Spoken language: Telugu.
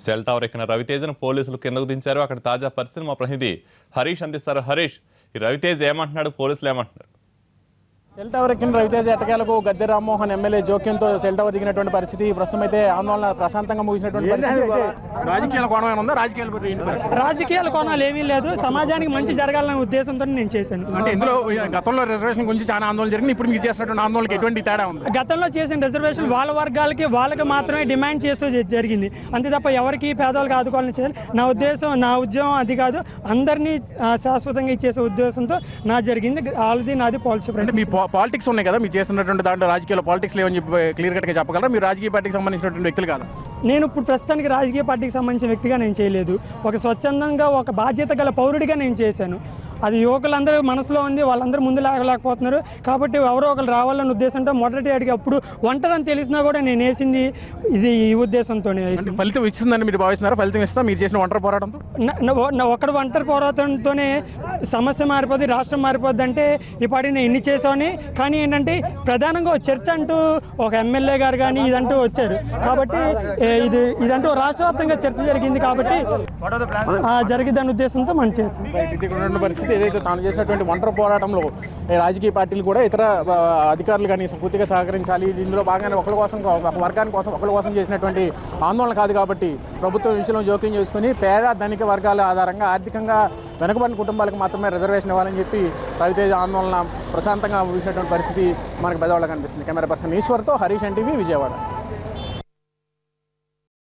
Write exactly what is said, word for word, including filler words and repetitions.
సెల్ టవర్ ఎక్కిన రవితేజను పోలీసులు కిందకు దించారు. అక్కడ తాజా పరిస్థితిని మా ప్రతినిధి హరీష్ అందిస్తారు. హరీష్, ఈ రవితేజ్ ఏమంటున్నాడు, పోలీసులు ఏమంటున్నారు? సెల్ టవర్ ఎక్కిన రవితేజ ఎట్టకేలకు గద్దె రామ్మోహన్ ఎమ్మెల్యే జోక్యంతో సెల్ టవర్ దిగినటువంటి పరిస్థితి. ప్రస్తుతం అయితే ఆందోళన ప్రశాంతంగా ముగిసినటువంటి పరిస్థితి. రాజకీయాల కోణం ఉందా? రాజకీయాల రాజకీయాల కోణాలు ఏమీ లేదు. సమాజానికి మంచి జరగాలనే ఉద్దేశంతో నేను చేశాను. అంటే ఇందులో గతంలో రిజర్వేషన్ గురించి చాలా ఆందోళన జరిగింది. ఇప్పుడు మీకు చేసినటువంటి ఆందోళనకి ఎటువంటి తేడా ఉంది? గతంలో చేసిన రిజర్వేషన్ వాళ్ళ వర్గాలకి వాళ్ళకి మాత్రమే డిమాండ్ చేస్తూ జరిగింది. అంతే తప్ప ఎవరికి పేదవాళ్ళకి ఆదుకోవాలని చేయాలి నా ఉద్దేశం, నా ఉద్యమం అది కాదు. అందరినీ శాశ్వతంగా ఇచ్చేసే ఉద్దేశంతో నా జరిగింది. ఆల్రెడీ నాది పాలసీ. అంటే మీ పాలిటిక్స్ ఉన్నాయి కదా, మీరు చేస్తున్నటువంటి దాంట్లో రాజకీయాల పాలిటిక్స్ లేవని చెప్పి క్లియర్ కట్గా చెప్పగలరా? మీరు రాజకీయ పార్టీకి సంబంధించినటువంటి వ్యక్తులు కాదు. నేను ఇప్పుడు ప్రస్తుతానికి రాజకీయ పార్టీకి సంబంధించిన వ్యక్తిగా నేను చేయలేదు. ఒక స్వచ్ఛందంగా ఒక బాధ్యత గల పౌరుడిగా నేను చేశాను. అది యువకులందరూ మనసులో ఉంది. వాళ్ళందరూ ముందు లాగలేకపోతున్నారు. కాబట్టి ఎవరో ఒకరు రావాలన్న ఉద్దేశంతో మొదటి అడిగి అప్పుడు ఒంటరని తెలిసినా కూడా నేను వేసింది ఇది ఈ ఉద్దేశంతోనే. ఫలితం ఇస్తుందని మీరు భావిస్తున్నారా? ఫలితం ఇస్తా మీరు చేసిన ఒంటరి పోరాటంతో? ఒకటి ఒంటరి పోరాటంతోనే సమస్య మారిపోద్ది, రాష్ట్రం మారిపోద్ది అంటే ఈ పార్టీ నేను ఇన్ని చేసామని. కానీ ఏంటంటే ప్రధానంగా చర్చ అంటూ ఒక ఎమ్మెల్యే గారు కానీ ఇదంటూ వచ్చారు. కాబట్టి ఇది ఇదంటూ రాష్ట్ర వ్యాప్తంగా చర్చ జరిగింది. కాబట్టి జరిగిద్దన్న ఉద్దేశంతో మనం చేసాం. పరిస్థితి ఏదైతే తాను చేసినటువంటి ఒంటరి పోరాటంలో రాజకీయ పార్టీలు కూడా ఇతర అధికారులు కానీ పూర్తిగా సహకరించాలి. ఇందులో భాగంగా ఒకరి కోసం, ఒక వర్గాని కోసం, ఒకరి కోసం చేసినటువంటి ఆందోళన కాదు. కాబట్టి ప్రభుత్వం విషయంలో జోక్యం చేసుకుని పేద ధనిక వర్గాల ఆధారంగా ఆర్థికంగా వెనుకబడిన కుటుంబాలకు మాత్రమే రిజర్వేషన్ ఇవ్వాలని చెప్పి రవితేజ ఆందోళన ప్రశాంతంగా ముగిసినటువంటి పరిస్థితి మనకు పెద్దవాళ్ళకి కనిపిస్తుంది. కెమెరా పర్సన్ ఈశ్వర్తో హరీష్ ఎన్టీవీ, విజయవాడ.